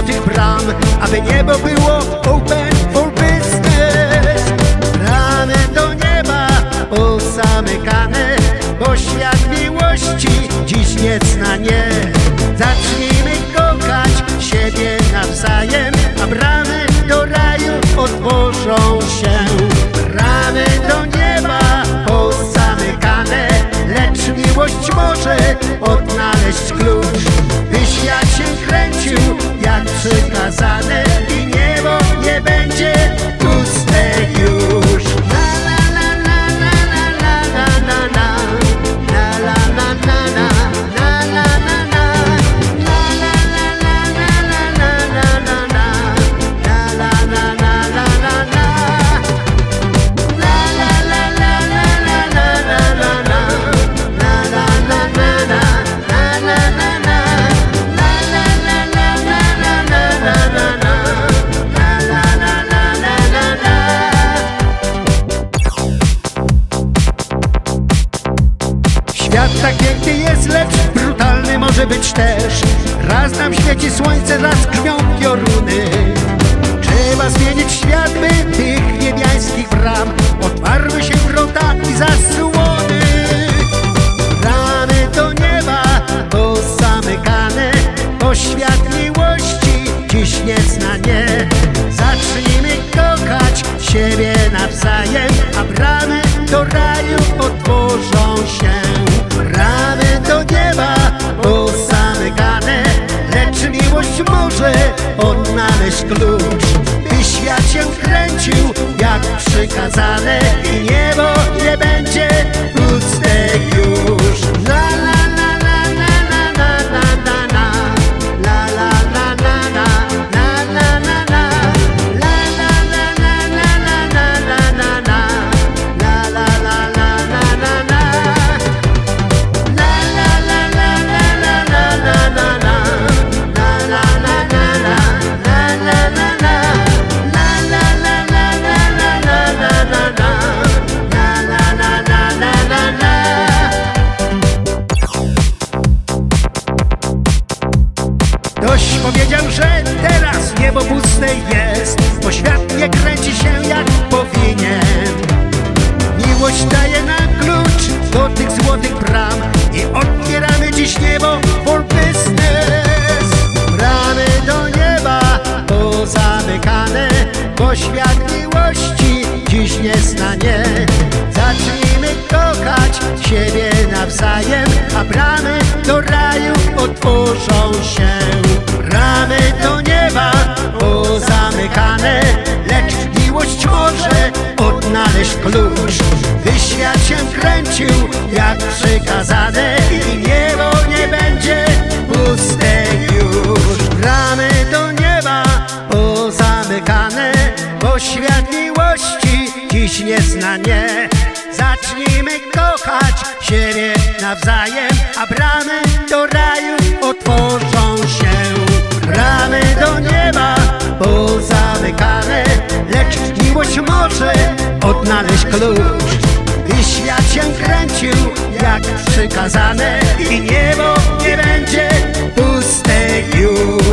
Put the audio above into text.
złotych bram, aby niebo było open for business. Bramy do nieba pozamykane, bo świat miłości dziś nie zna, nie. Zacznijmy kochać siebie nawzajem, a bramy do raju otworzą się. Bramy do nieba pozamykane, lecz miłość może odnaleźć klucz, by świat się kręcił jak przykazane i niebo nie będzie puste już. Świat tak piękny jest, lecz brutalny może być też. Raz nam świeci słońce, raz krwią pioruny. Trzeba zmienić świat, by tych niebiańskich bram otwarły się wrota i zasłony. Bramy do nieba pozamykane, bo świat miłości dziś nie zna, nie. Zacznijmy kochać siebie nawzajem, a bramy do raju otworzą się. Bramy do nieba pozamykane, lecz miłość może odnaleźć klucz, by świat się kręcił jak przykazane i niebo nie będzie puste już. La la la la la la la la la la la la la la la la la Ktoś powiedział, że teraz niebo puste jest, bo świat nie kręci się jak powinien. Miłość daje nam klucz do tych złotych bram i otwieramy dziś niebo for business. Bramy do nieba pozamykane, bo świat miłości dziś nie zna, nie. Zacznijmy kochać siebie nawzajem, a bramy do raju otworzą się. Bramy do nieba pozamykane, lecz miłość może odnaleźć klucz, by świat się kręcił jak przykazane i niebo nie będzie puste już. Bramy do nieba pozamykane, bo świat miłości dziś nie zna, nie. Zacznijmy kochać siebie nawzajem, a bramy do raju otworzą się. Bramy do nieba pozamykane, lecz miłość może odnaleźć klucz, by świat się kręcił jak przykazane i niebo nie będzie puste już.